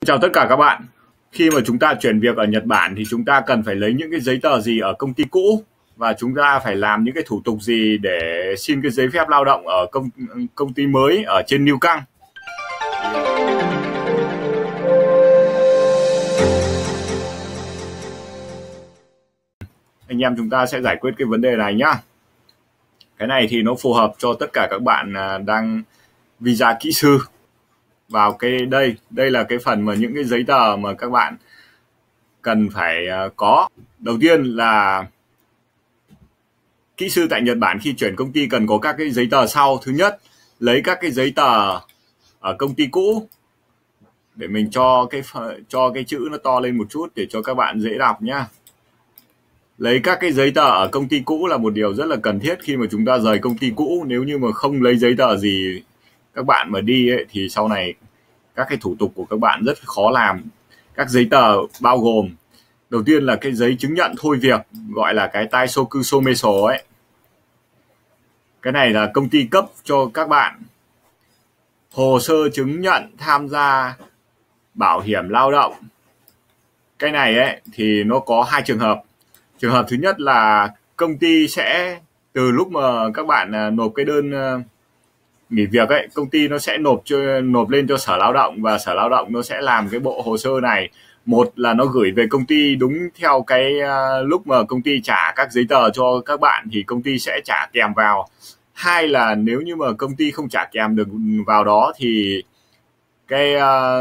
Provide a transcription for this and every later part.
Chào tất cả các bạn. Khi mà chúng ta chuyển việc ở Nhật Bản thì chúng ta cần phải lấy những cái giấy tờ gì ở công ty cũ và chúng ta phải làm những cái thủ tục gì để xin cái giấy phép lao động ở công ty mới ở trên New Căng. Anh em chúng ta sẽ giải quyết cái vấn đề này nhá. Cái này thì nó phù hợp cho tất cả các bạn đang visa kỹ sư. Vào đây là cái phần mà những cái giấy tờ mà các bạn cần phải có. Đầu tiên là kỹ sư tại Nhật Bản khi chuyển công ty cần có các cái giấy tờ sau. Thứ nhất, lấy các cái giấy tờ ở công ty cũ để mình cho cái chữ nó to lên một chút để cho các bạn dễ đọc nhá. Lấy các cái giấy tờ ở công ty cũ là một điều rất là cần thiết khi mà chúng ta rời công ty cũ. Nếu như mà không lấy giấy tờ gì các bạn mà đi ấy, thì sau này các cái thủ tục của các bạn rất khó làm. Các giấy tờ bao gồm đầu tiên là cái giấy chứng nhận thôi việc, gọi là cái Taisoku Someso ấy. Cái này là công ty cấp cho các bạn. Hồ sơ chứng nhận tham gia bảo hiểm lao động. Cái này ấy thì nó có hai trường hợp. Trường hợp thứ nhất là công ty sẽ từ lúc mà các bạn nộp cái đơn nghỉ việc ấy, công ty nó sẽ nộp lên cho Sở Lao động và Sở Lao động nó sẽ làm cái bộ hồ sơ này. Một là nó gửi về công ty đúng theo cái lúc mà công ty trả các giấy tờ cho các bạn thì công ty sẽ trả kèm vào. Hai là nếu như mà công ty không trả kèm được vào đó thì cái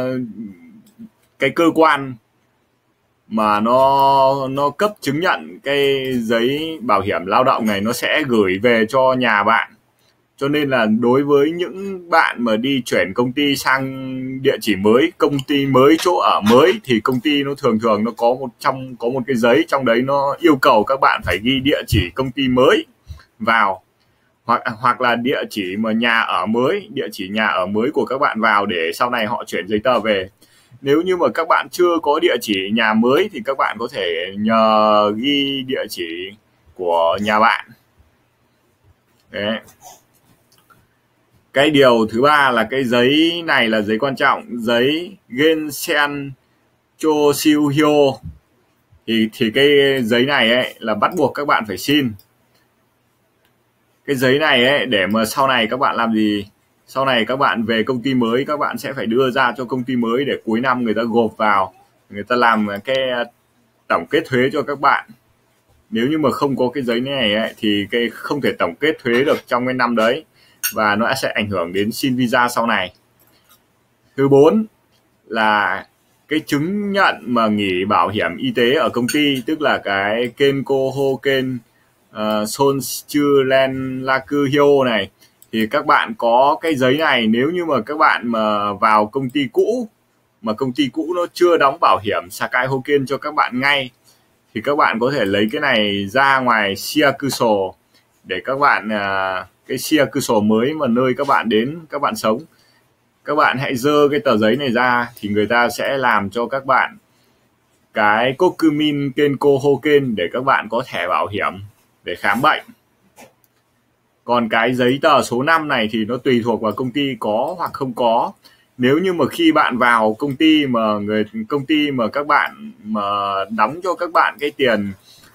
cơ quan mà nó cấp chứng nhận cái giấy bảo hiểm lao động này nó sẽ gửi về cho nhà bạn. Cho nên là đối với những bạn mà đi chuyển công ty sang địa chỉ mới, công ty mới, chỗ ở mới thì công ty nó thường nó có một cái giấy trong đấy nó yêu cầu các bạn phải ghi địa chỉ công ty mới vào, hoặc là địa chỉ mà địa chỉ nhà ở mới của các bạn vào để sau này họ chuyển giấy tờ về. Nếu như mà các bạn chưa có địa chỉ nhà mới thì các bạn có thể nhờ ghi địa chỉ của nhà bạn. Đấy. Cái điều thứ ba là cái giấy này là giấy quan trọng, giấy Gensen Choshyuhyo. Thì cái giấy này ấy là bắt buộc các bạn phải xin. Cái giấy này ấy để mà sau này các bạn làm gì? Sau này các bạn về công ty mới các bạn sẽ phải đưa ra cho công ty mới để cuối năm người ta gộp vào, người ta làm cái tổng kết thuế cho các bạn. Nếu như mà không có cái giấy này ấy, thì cái không thể tổng kết thuế được trong cái năm đấy và nó sẽ ảnh hưởng đến xin visa sau này. Thứ 4 là cái chứng nhận mà nghỉ bảo hiểm y tế ở công ty, tức là cái Kenko Hoken Sonchuren Lakuhyo này. Thì các bạn có cái giấy này nếu như mà các bạn mà vào công ty cũ mà công ty cũ nó chưa đóng bảo hiểm Sakai Hoken cho các bạn ngay thì các bạn có thể lấy cái này ra ngoài Shiakuso để các bạn cái Shiakuso mới mà nơi các bạn đến các bạn sống, các bạn hãy dơ cái tờ giấy này ra thì người ta sẽ làm cho các bạn cái Kokumin Kenko Hoken để các bạn có thẻ bảo hiểm để khám bệnh. Còn cái giấy tờ số 5 này thì nó tùy thuộc vào công ty có hoặc không có. Nếu như mà khi bạn vào công ty mà các bạn mà đóng cho các bạn cái tiền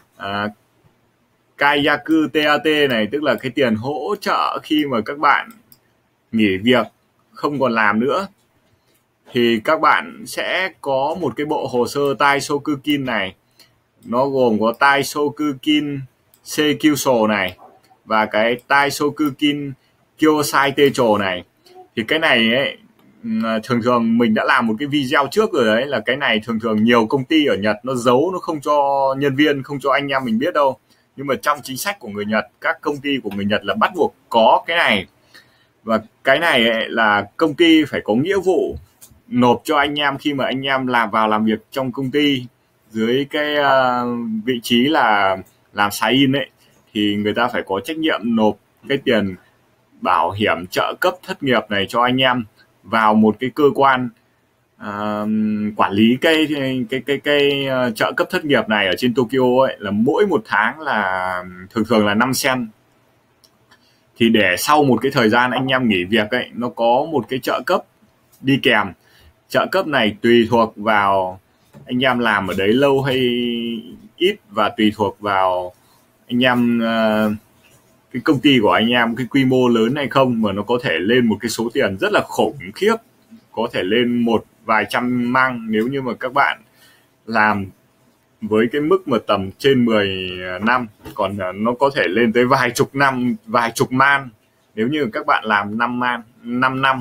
Kaiyaku TAT này, tức là cái tiền hỗ trợ khi mà các bạn nghỉ việc không còn làm nữa, thì các bạn sẽ có một cái bộ hồ sơ Taisokukin này. Nó gồm có Taisokukin Sekyuso này và cái Taisokukin Kyosai Techo này. Thì cái này ấy, thường mình đã làm một cái video trước rồi đấy, là cái này thường nhiều công ty ở Nhật nó giấu, nó không cho nhân viên, không cho anh em mình biết đâu. Nhưng mà trong chính sách của người Nhật, các công ty của người Nhật là bắt buộc có cái này. Và cái này ấy là công ty phải có nghĩa vụ nộp cho anh em khi mà anh em làm việc trong công ty dưới cái vị trí là làm sign-in ấy, thì người ta phải có trách nhiệm nộp cái tiền bảo hiểm trợ cấp thất nghiệp này cho anh em vào một cái cơ quan quản lý cái trợ cấp thất nghiệp này ở trên Tokyo ấy, là mỗi một tháng là thường là 5 sen. Thì để sau một cái thời gian anh em nghỉ việc ấy, nó có một cái trợ cấp đi kèm. trợ cấp này tùy thuộc vào anh em làm ở đấy lâu hay ít, và tùy thuộc vào anh em cái công ty của anh em cái quy mô lớn hay không, mà nó có thể lên một cái số tiền rất là khủng khiếp, có thể lên một vài trăm mang nếu như mà các bạn làm với cái mức mà tầm trên 10 năm, còn nó có thể lên tới vài chục năm, vài chục man nếu như các bạn làm 5 năm.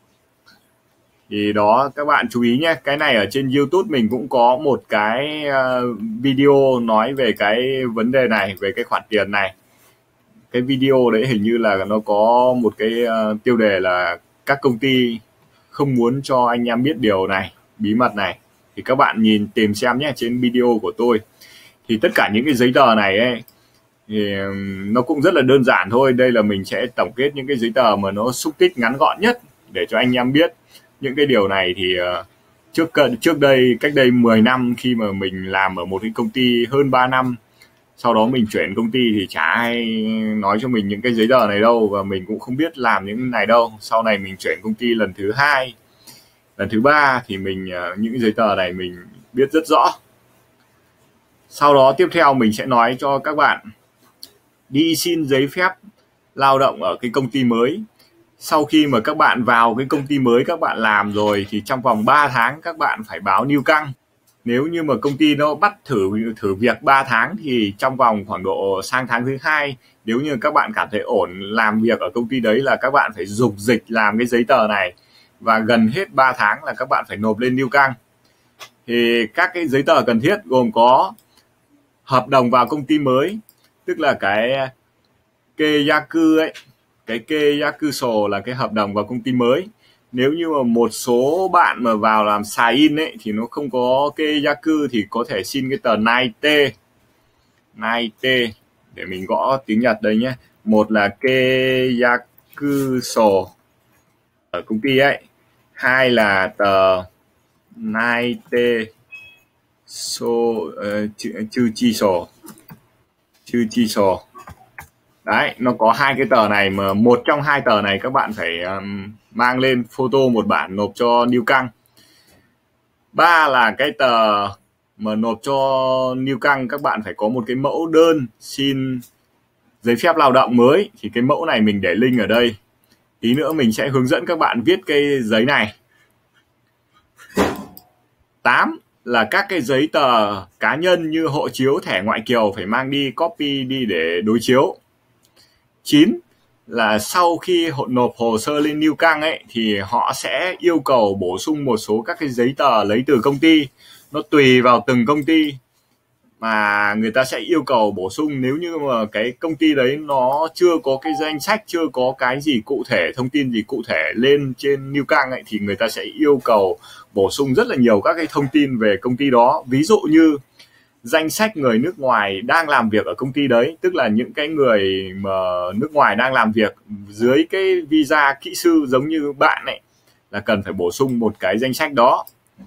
Thì đó, các bạn chú ý nhé. Cái này ở trên YouTube mình cũng có một cái video nói về cái vấn đề này, về cái khoản tiền này. Cái video đấy hình như là nó có một cái tiêu đề là các công ty không muốn cho anh em biết điều này, bí mật này. Thì các bạn tìm xem nhé, trên video của tôi. Thì tất cả những cái giấy tờ này ấy, thì nó cũng rất là đơn giản thôi. Đây là mình sẽ tổng kết những cái giấy tờ mà nó xúc tích ngắn gọn nhất để cho anh em biết. Những cái điều này thì trước đây, cách đây 10 năm khi mà mình làm ở một cái công ty hơn 3 năm, sau đó mình chuyển công ty thì chả ai nói cho mình những cái giấy tờ này đâu, và mình cũng không biết làm những này đâu. Sau này mình chuyển công ty lần thứ 2, lần thứ 3 thì mình những giấy tờ này mình biết rất rõ. Sau đó tiếp theo mình sẽ nói cho các bạn đi xin giấy phép lao động ở cái công ty mới. Sau khi mà các bạn vào cái công ty mới, các bạn làm rồi thì trong vòng 3 tháng các bạn phải báo níu căng. Nếu như mà công ty nó bắt thử việc 3 tháng thì trong vòng khoảng độ sang tháng thứ 2, nếu như các bạn cảm thấy ổn làm việc ở công ty đấy, là các bạn phải dục dịch làm cái giấy tờ này, và gần hết 3 tháng là các bạn phải nộp lên níu căng. Thì các cái giấy tờ cần thiết gồm có hợp đồng vào công ty mới, tức là cái Keiyaku ấy, cái Keiyakusho là cái hợp đồng vào công ty mới. Nếu như mà một số bạn mà vào làm sign ấy thì nó không có Keiyaku thì có thể xin cái tờ Naite để mình gõ tiếng Nhật đây nhé. Một là Keiyakusho ở công ty ấy, hai là tờ Naite Chuchisho. Đấy, nó có hai cái tờ này, mà một trong hai tờ này các bạn phải mang lên photo một bản nộp cho níu căng. 3 là cái tờ mà nộp cho níu căng, các bạn phải có một cái mẫu đơn xin giấy phép lao động mới. Thì cái mẫu này mình để link ở đây. Tí nữa mình sẽ hướng dẫn các bạn viết cái giấy này. 8 là các cái giấy tờ cá nhân như hộ chiếu, thẻ ngoại kiều phải mang đi copy đi để đối chiếu. 9 là sau khi nộp hồ sơ lên níu căng ấy thì họ sẽ yêu cầu bổ sung một số các cái giấy tờ lấy từ công ty. Nó tùy vào từng công ty mà người ta sẽ yêu cầu bổ sung. Nếu như mà cái công ty đấy nó chưa có cái danh sách, chưa có cái gì cụ thể, thông tin gì cụ thể lên trên níu căng ấy, thì người ta sẽ yêu cầu bổ sung rất là nhiều các cái thông tin về công ty đó. Ví dụ như danh sách người nước ngoài đang làm việc ở công ty đấy, tức là những cái người mà nước ngoài đang làm việc dưới cái visa kỹ sư giống như bạn này, là cần phải bổ sung một cái danh sách đó.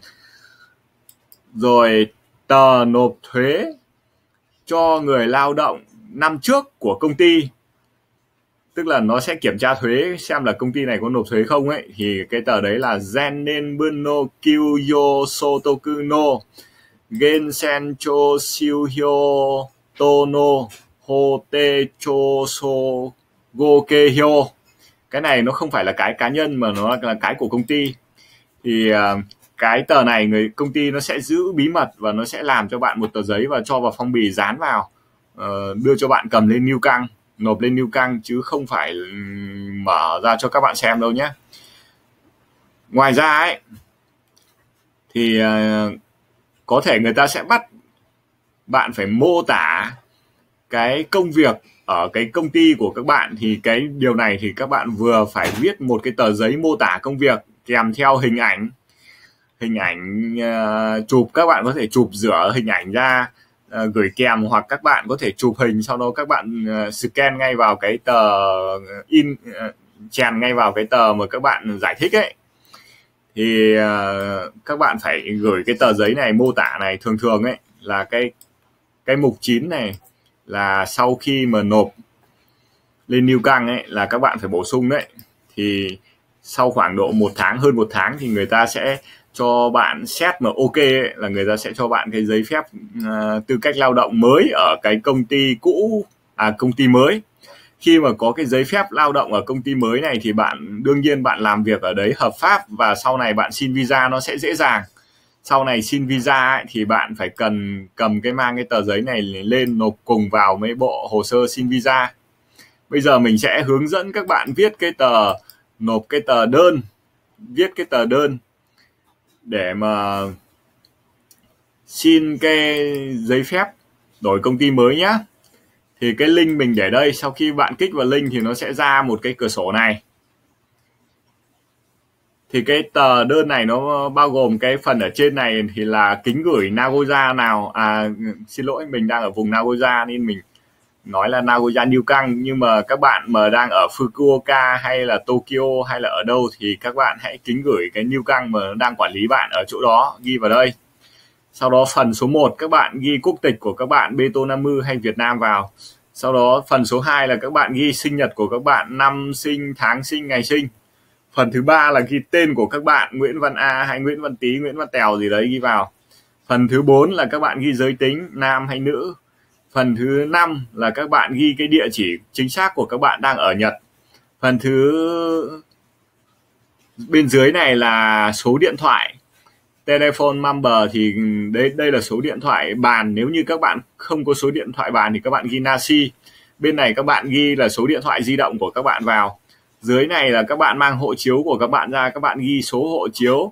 Rồi tờ nộp thuế cho người lao động năm trước của công ty, tức là nó sẽ kiểm tra thuế xem là công ty này có nộp thuế không ấy, thì cái tờ đấy là Zenenbun no Kyuyo Sotoku no Gensen cho Shiuhyo Tono Hote cho so Gokehyo. Cái này nó không phải là cái cá nhân mà nó là cái của công ty. Thì cái tờ này công ty nó sẽ giữ bí mật, và nó sẽ làm cho bạn một tờ giấy và cho vào phong bì dán vào, đưa cho bạn cầm lên níu căng, nộp lên níu căng, chứ không phải mở ra cho các bạn xem đâu nhé. Ngoài ra ấy thì có thể người ta sẽ bắt bạn phải mô tả cái công việc ở cái công ty của các bạn. Thì cái điều này thì các bạn vừa phải viết một cái tờ giấy mô tả công việc kèm theo hình ảnh chụp. Các bạn có thể chụp rửa hình ảnh ra gửi kèm, hoặc các bạn có thể chụp hình sau đó các bạn scan ngay vào cái tờ chèn ngay vào cái tờ mà các bạn giải thích ấy. Thì các bạn phải gửi cái tờ giấy này mô tả này. Thường ấy là cái mục 9 này là sau khi mà nộp lên níu căng ấy là các bạn phải bổ sung đấy. Thì sau khoảng độ 1 tháng, hơn 1 tháng thì người ta sẽ cho bạn xét mà ok ấy, là người ta sẽ cho bạn cái giấy phép tư cách lao động mới ở cái công ty cũ, công ty mới. Khi mà có cái giấy phép lao động ở công ty mới này thì bạn đương nhiên bạn làm việc ở đấy hợp pháp, và sau này bạn xin visa nó sẽ dễ dàng. Sau này xin visa ấy, thì bạn phải cần mang cái tờ giấy này lên nộp cùng vào mấy bộ hồ sơ xin visa. Bây giờ mình sẽ hướng dẫn các bạn viết cái tờ, nộp cái tờ đơn, viết cái tờ đơn để mà xin cái giấy phép đổi công ty mới nhá. Thì cái link mình để đây, sau khi bạn kích vào link thì nó sẽ ra một cái cửa sổ này. Thì cái tờ đơn này nó bao gồm cái phần ở trên này thì là kính gửi Nagoya nào, xin lỗi, mình đang ở vùng Nagoya nên mình nói là Nagoya New Cang, nhưng mà các bạn mà đang ở Fukuoka hay là Tokyo hay là ở đâu thì các bạn hãy kính gửi cái New Cang mà đang quản lý bạn ở chỗ đó, ghi vào đây. Sau đó phần số 1 các bạn ghi quốc tịch của các bạn, Vietnam hay Việt Nam vào. Sau đó phần số 2 là các bạn ghi sinh nhật của các bạn, năm sinh, tháng sinh, ngày sinh. Phần thứ 3 là ghi tên của các bạn, Nguyễn Văn A hay Nguyễn Văn Tý, Nguyễn Văn Tèo gì đấy ghi vào. Phần thứ 4 là các bạn ghi giới tính, nam hay nữ. Phần thứ 5 là các bạn ghi cái địa chỉ chính xác của các bạn đang ở Nhật. Phần thứ bên dưới này là số điện thoại, telephone number, thì đây là số điện thoại bàn. Nếu như các bạn không có số điện thoại bàn thì các bạn ghi Nashi. Bên này các bạn ghi là số điện thoại di động của các bạn vào. Dưới này là các bạn mang hộ chiếu của các bạn ra, các bạn ghi số hộ chiếu,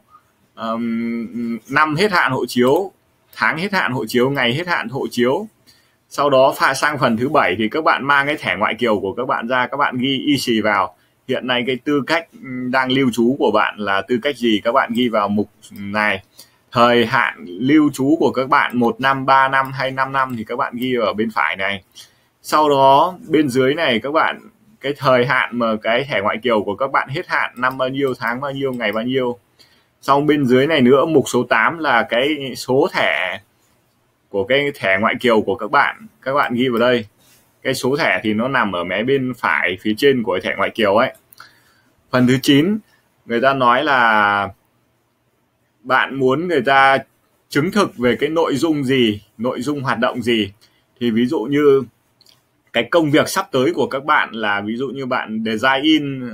năm hết hạn hộ chiếu, tháng hết hạn hộ chiếu, ngày hết hạn hộ chiếu. Sau đó sang phần thứ 7 thì các bạn mang cái thẻ ngoại kiều của các bạn ra, các bạn ghi y xì vào. Hiện nay cái tư cách đang lưu trú của bạn là tư cách gì, các bạn ghi vào mục này. Thời hạn lưu trú của các bạn 1 năm, 3 năm hay 5 năm thì các bạn ghi ở bên phải này. Sau đó bên dưới này các bạn cái thời hạn mà cái thẻ ngoại kiều của các bạn hết hạn, năm bao nhiêu, tháng bao nhiêu, ngày bao nhiêu. Xong bên dưới này nữa, mục số 8 là cái số thẻ của cái thẻ ngoại kiều của các bạn ghi vào đây. Cái số thẻ thì nó nằm ở mé bên phải phía trên của thẻ ngoại kiều ấy. Phần thứ 9 người ta nói là bạn muốn người ta chứng thực về cái nội dung gì, nội dung hoạt động gì. Thì ví dụ như cái công việc sắp tới của các bạn là ví dụ như bạn design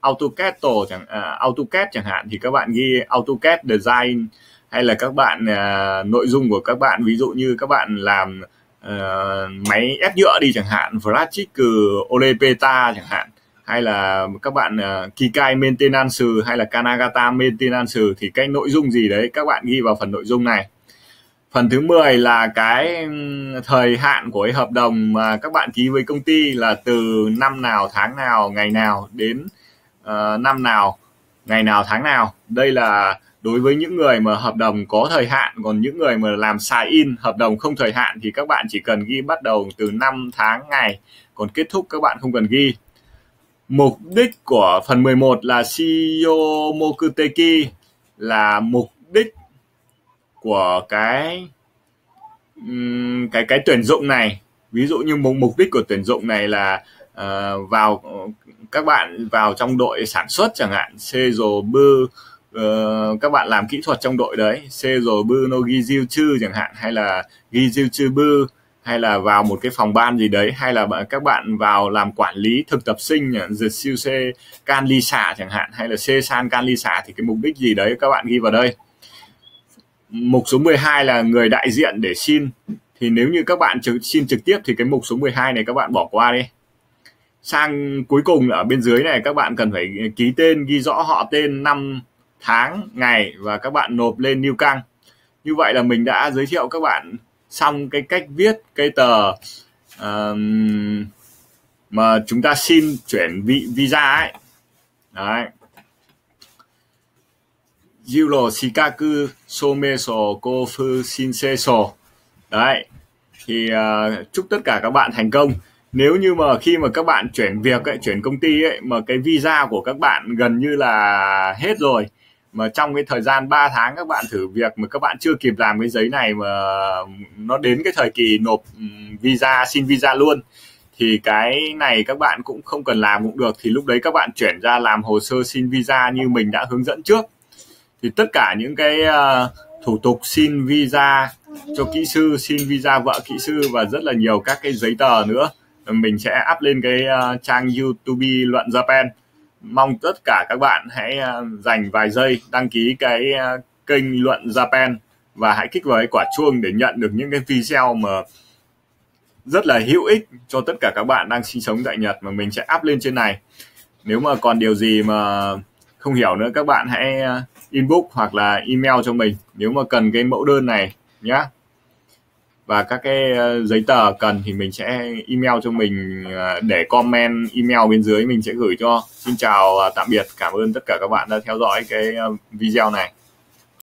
AutoCAD chẳng hạn thì các bạn ghi AutoCAD design, hay là các bạn nội dung của các bạn ví dụ như các bạn làm máy ép nhựa đi chẳng hạn, Plastic Olepeta chẳng hạn, hay là các bạn Kikai Maintenance hay là Kanagata Maintenance thì cái nội dung gì đấy các bạn ghi vào phần nội dung này. Phần thứ 10 là cái thời hạn của cái hợp đồng mà các bạn ký với công ty là từ năm nào, tháng nào, ngày nào đến năm nào, ngày nào, tháng nào. Đây là đối với những người mà hợp đồng có thời hạn, còn những người mà làm sign-in hợp đồng không thời hạn thì các bạn chỉ cần ghi bắt đầu từ năm, tháng, ngày, còn kết thúc các bạn không cần ghi. Mục đích của phần 11 là Shiyo Mokuteki, là mục đích của cái tuyển dụng này. Ví dụ như mục đích của tuyển dụng này là các bạn vào trong đội sản xuất chẳng hạn, các bạn làm kỹ thuật trong đội đấy, no Gijuchu chẳng hạn, hay là Gijuchu, hay là vào một cái phòng ban gì đấy, hay là các bạn vào làm quản lý thực tập sinh, Jitsu Kanlisa chẳng hạn, hay là Sesan Kanlisa, thì cái mục đích gì đấy các bạn ghi vào đây. Mục số 12 là người đại diện để xin, thì nếu như các bạn xin trực tiếp thì cái mục số 12 này các bạn bỏ qua đi. Sang cuối cùng ở bên dưới này các bạn cần phải ký tên, ghi rõ họ tên, năm, tháng, ngày và các bạn nộp lên New Cang. Như vậy là mình đã giới thiệu các bạn xong cái cách viết cái tờ mà chúng ta xin chuyển visa ấy. Đấy. Jiro Shikaku Someso Kofu Shinseso. Đấy. Thì chúc tất cả các bạn thành công. Nếu như mà khi mà các bạn chuyển việc ấy, chuyển công ty ấy, mà cái visa của các bạn gần như là hết rồi, mà trong cái thời gian 3 tháng các bạn thử việc mà các bạn chưa kịp làm cái giấy này mà nó đến cái thời kỳ nộp visa, xin visa luôn, thì cái này các bạn cũng không cần làm cũng được. Thì lúc đấy các bạn chuyển ra làm hồ sơ xin visa như mình đã hướng dẫn trước. Thì tất cả những cái thủ tục xin visa cho kỹ sư, xin visa vợ kỹ sư và rất là nhiều các cái giấy tờ nữa, mình sẽ up lên cái trang YouTube Luận Japan. Mong tất cả các bạn hãy dành vài giây đăng ký cái kênh Luận Japan và hãy kích vào cái quả chuông để nhận được những cái video mà rất là hữu ích cho tất cả các bạn đang sinh sống tại Nhật mà mình sẽ up lên trên này. Nếu mà còn điều gì mà không hiểu nữa, các bạn hãy inbox hoặc là email cho mình nếu mà cần cái mẫu đơn này nhé. Và các cái giấy tờ cần thì mình sẽ email cho mình, để comment email bên dưới mình sẽ gửi cho. Xin chào tạm biệt, cảm ơn tất cả các bạn đã theo dõi cái video này.